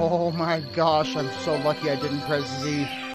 Oh my gosh, I'm so lucky I didn't press Z.